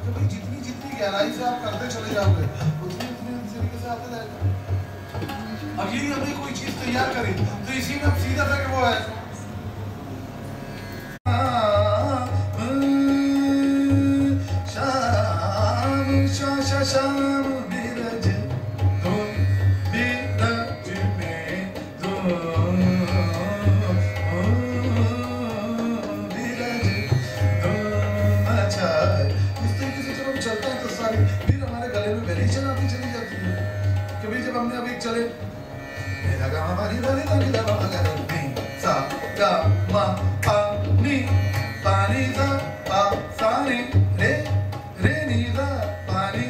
तो भाई जितनी जितनी गहराई से आप करते चले जाओगे उतनी उतनी तरीके से आते जाएगा। अब यदि हमने कोई चीज तैयार करी तो इसी में अब सीधा सा वो है शाम बिरज दो बिरज में दो बिरज दो मचाए। इस तरीके से जब हम चलते हैं तो सारी फिर हमारे गले में वेरिएशन आती चली जाती है। कभी जब हमने अभी चले गा मा नी धा नी धा नी धा मा गा नी सा गा मा पा नी पानी सा पा सा नी रे रे नी धा पानी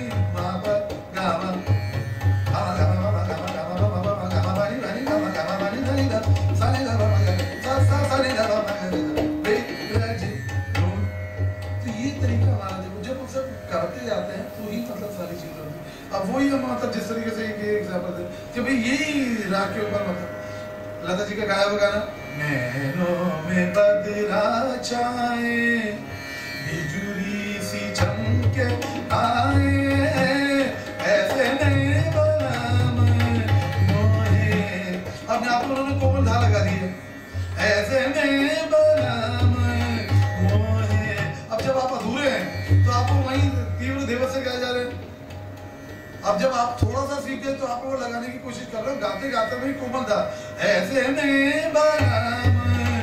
करते जाते हैं तो ही मतलब सारी चीजें होती है। अब वही हम मतलब जिस तरीके से ये एग्जांपल दे कि भाई यही राग के ऊपर मतलब लता जी का गाया हुआ गाना नैनों में बदला छाए बिजुली सी चमके आए ऐसे नहीं बना मोहे। अब यहाँ पर उन्होंने कोमल धा लगा दी है ऐसे नहीं बना मोहे। अब जब आप अधूरे हैं तो आपको वहीं तीव्र देवर से गाए जा रहे हैं। अब जब आप थोड़ा सा सीख गए तो आप वो लगाने की कोशिश कर रहे हो गाते गाते में कोमल था ऐसे में बाराम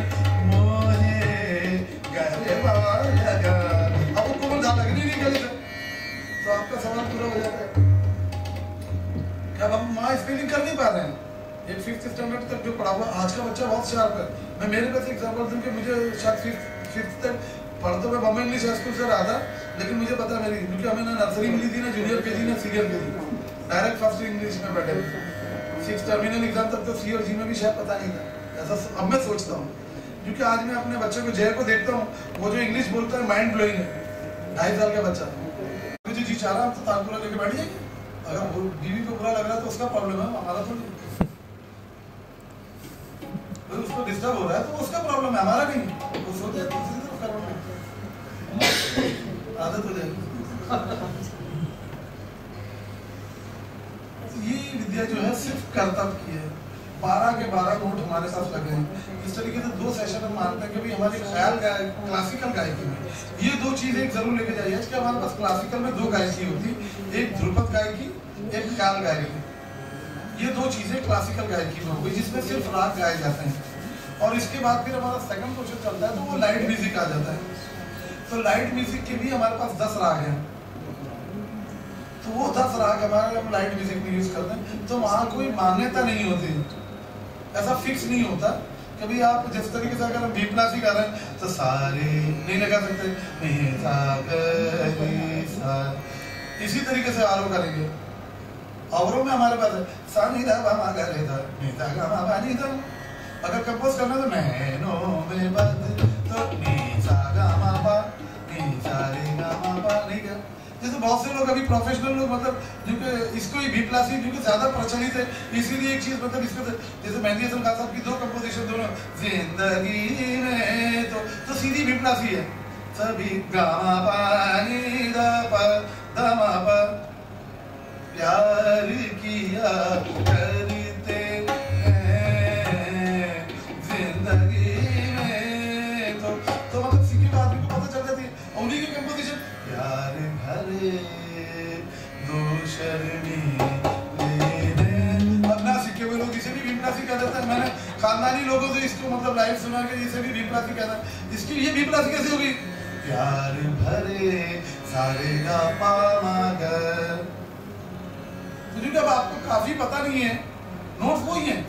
मोहे गहरे बाल लगा। अब वो कोमल था लगनी नहीं गली से तो आपका सवाल पूरा हो जाता है। अब हम वहाँ स्पेलिंग कर नहीं पा रहे हैं। एक 5th स्टैंडर्ड तक जो पढ़ा हुआ आज का बच्चा बहुत शार्प है। मैं मेरे पास एग्जाम्पल दूं कि मुझे शायद 5th तक पढ़ते हुए बम्बई इंग्लिश स्कूल से रहा था लेकिन मुझे पता मेरी क्योंकि हमें ना नर्सरी मिली थी ना जूनियर केजी ना senior KG direct first English में बैठे 6 टर्मिनल एग्जाम तक तो सी और जी में भी शायद पता नहीं था। ऐसा अब मैं सोचता हूँ क्योंकि आज मैं अपने बच्चे को जय को देखता हूँ वो जो इंग्लिश बोलता है माइंड ब्लोइंग है। 2.5 साल का बच्चा मुझे जी चाह रहा तो तानपुरा लेके बैठ जाएगी। अगर वो बीवी को बुरा लग रहा है तो उसका प्रॉब्लम है हमारा थोड़ी। उसको डिस्टर्ब हो रहा है तो उसका प्रॉब्लम है हमारा नहीं। वो सोच है आदत हो जाएगी। ये विद्या जो है सिर्फ कर्तव्य की है। 12 के 12 नोट हमारे साथ लगे हैं। इस तरीके से 2 सेशन हम मानते हैं कि भी हमारी ख्याल क्लासिकल गायकी में ये 2 चीजें एक जरूर लेके जाइए कि हमारे पास क्लासिकल में 2 गायकी होती, एक ध्रुपद गायकी एक ख्याल गायकी। ये 2 चीजें क्लासिकल गायकी में होगी जिसमें सिर्फ राग गाए जाते हैं। और इसके बाद फिर हमारा सेकंड क्वेश्चन चलता है तो वो लाइट म्यूजिक आ जाता है। तो लाइट म्यूजिक के भी हमारे पास 10 राग हैं। तो वो 10 राग हमारे हम लाइट म्यूजिक में यूज करते हैं तो वहाँ कोई मान्यता नहीं होती, ऐसा फिक्स नहीं होता। कभी आप जिस तरीके से अगर हम भीपनासी कर रहे हैं तो सारे नहीं लगा सकते इसी तरीके से आरोह करेंगे। आवरों में हमारे पास है सा नी धा पा मा गा रे धा नी धा गा मा पा नी धा। अगर कंपोज करना तो नैनों में बद तो नी सा गा मा पा नी सा रे गा मा पा नहीं क्या। जैसे बहुत से लोग अभी प्रोफेशनल लोग मतलब जिनके इसको ही भीपलासी क्योंकि ज्यादा प्रचलित है इसीलिए एक चीज मतलब इसको जैसे मेहंदी हसन खान साहब की 2 कंपोजिशन दोनों जिंदगी में तो सीधी भीपलासी है। सभी गा मा पा नी धा पा धा मा पा प्यार किया करते हैं जिंदगी में तो मतलब सीखे बाद में पता चल जाती है। उन्हीं की कंपोजिशन प्यार भरे दो शर्मी अब ना सीखे हुए लोग इसे भी भीपलासी कह देते हैं। मैंने खानदानी लोगों से इसको मतलब लाइव सुना के इसे भी भीपलासी कहता है। इसकी ये भीपलासी कैसे होगी प्यार भरे सारे गा पा मा गा। क्योंकि अब आपको काफी पता नहीं है नोट्स वही है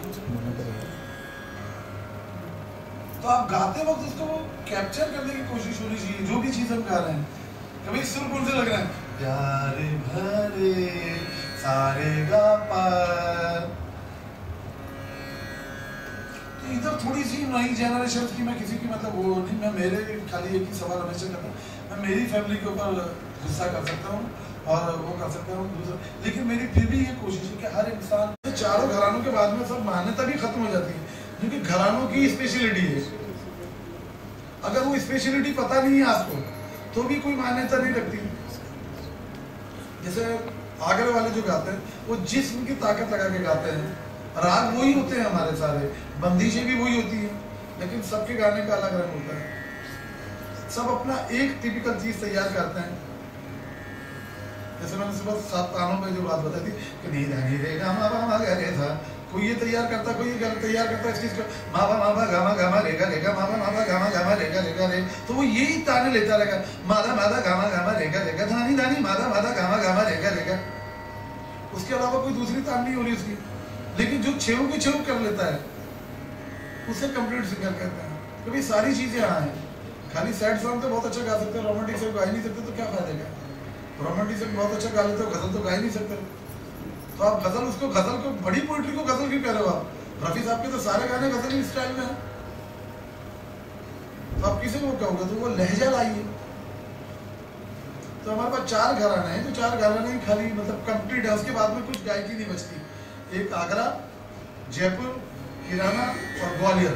तो आप गाते वक्त उसको कैप्चर करने की कोशिश होनी चाहिए जो भी चीज हम गा रहे हैं। कभी सुर कौन से लग रहा है प्यार भरे सारे गा पा। तो इधर थोड़ी सी नई जनरेशन की मैं किसी की मतलब वो नहीं मैं मेरे खाली एक ही सवाल हमेशा करता हूँ। मैं मेरी फैमिली के ऊपर गुस्सा कर सकता हूँ और वो कर सकता हूँ दूसरा लेकिन मेरी फिर भी ये कोशिश है कि हर इंसान चारों घरानों के बाद में सब मान्यता भी खत्म हो जाती है क्योंकि घरानों की स्पेशलिटी है। अगर वो स्पेशलिटी पता नहीं है आपको तो भी कोई मान्यता नहीं रखती। जैसे आगरे वाले जो गाते हैं वो जिस्म की ताकत लगा के गाते हैं, राग वही होते हैं हमारे सारे, बंदिशें भी वही होती हैं, लेकिन सबके गाने का अलग रंग होता है। सब अपना एक टिपिकल चीज तैयार करते हैं। जैसे मैंने सुबह 7 तानों में जो बात बताई थी कि नी धा नी रे गा मा पा मा गा रे धा, कोई ये तैयार करता, कोई ये तैयार करता इस चीज को मा पा गा मा रे गा मा पा रे गा, तो वो यही ताने लेता रहेगा, मादा गा मा रे गा, धानी धानी मादा गा मा रे गा। उसके अलावा कोई दूसरी तान नहीं हो रही उसकी, लेकिन जो छेव की छेव कर लेता है उसे कंप्लीट सिंगर कहते हैं। तो भाई सारी चीजें यहाँ हैं। खाली सैड सॉन्ग तो बहुत अच्छा गा सकते हैं, रोमांटिक सॉन्ग गा ही नहीं सकते, तो क्या फायदा का? रोमांटिक सॉन्ग बहुत अच्छा गा लेते हो, गजल तो गा ही नहीं सकते, तो आप गजल उसको गजल को बड़ी पोइट्री को गजल क्यों कह रहे हो आप? रफी साहब के तो सारे गाने गजल ही स्टाइल में है, तो आप किसी को कहोगे? तो वो लहजा लाइए। तो हमारे पास 4 घराने हैं, जो 4 घराने ही खाली मतलब कंप्लीट है, उसके बाद में कुछ गायकी नहीं बचती। एक आगरा, जयपुर, किराना और ग्वालियर।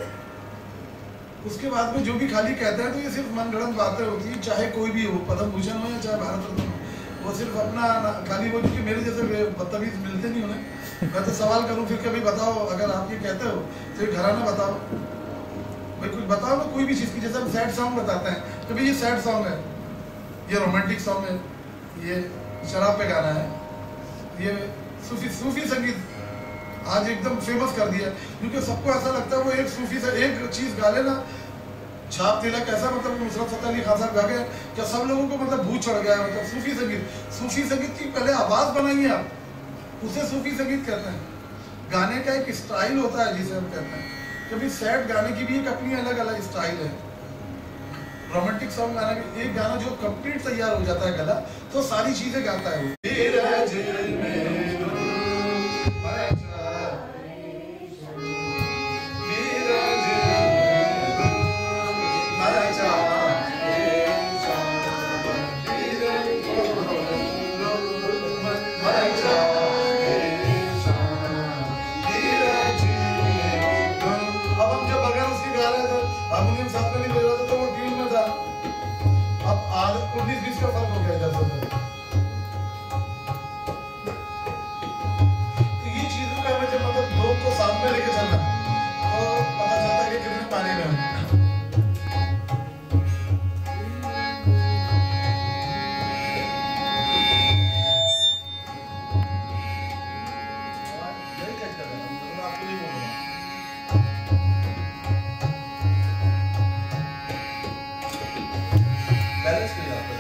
उसके बाद में जो भी खाली कहते हैं तो ये सिर्फ मनगढ़ंत बातें होती है, चाहे कोई भी हो, पद्म भूषण हो या चाहे भारत रत्न हो, वो सिर्फ अपना खाली वो, क्योंकि मेरे जैसे बदतमीज मिलते नहीं उन्हें। मैं तो सवाल करूं फिर कभी बताओ, अगर आप ये कहते हो तो ये घराना बताओ भाई, कुछ बताओ ना कोई भी चीज़ की। जैसे हम सैड सॉन्ग बताते हैं तो भाई ये सैड सॉन्ग है, ये रोमांटिक सॉन्ग है, ये शराब पे गाना है, ये सूफी संगीत आज एकदम फेमस कर दिया, क्योंकि सबको ऐसा लगता है वो एक सूफी से एक चीज गा लेना, छाप तिलक ऐसा, मतलब नुसरत फतेह अली खान साहब गा गए क्या सब लोगों को मतलब भूत चढ़ गया है। मतलब सूफी संगीत की पहले आवाज बनाइए आप, उसे सूफी संगीत कहते हैं। गाने का एक स्टाइल होता है जिसे हम कहते हैं, क्योंकि सैड गाने की भी एक अपनी अलग अलग स्टाइल है। रोमांटिक सॉन्ग गाने की एक गाना जो कंप्लीट तैयार हो जाता है गला, तो सारी चीजें गाता है वो। का फर्क हो गया इधर से। तो ये चीजों का हमें जब मतलब लोग को साथ में लेके चलना, तो पता चलता है कि कितने पानी में है। बैलेंस